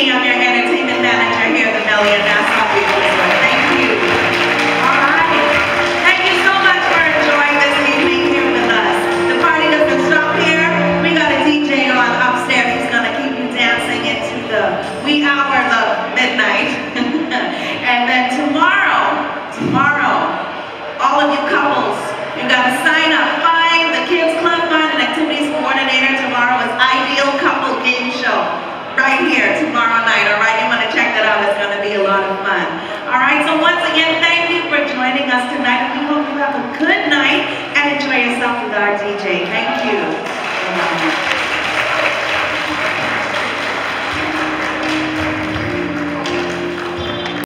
I'm your entertainment manager here at the Mellion Nassau People Resort. Thank you. All right. Thank you so much for enjoying this evening here with us. The party doesn't stop here. We got a DJ on upstairs who's going to keep you dancing into the wee hours of midnight. And then tomorrow, all of you couples, you got to sign up. Find the Kids Club Fund and Activities Coordinator. Tomorrow is Ideal Couple Game Show right here tomorrow night. All right, you want to check that out. It's going to be a lot of fun. All right, so once again,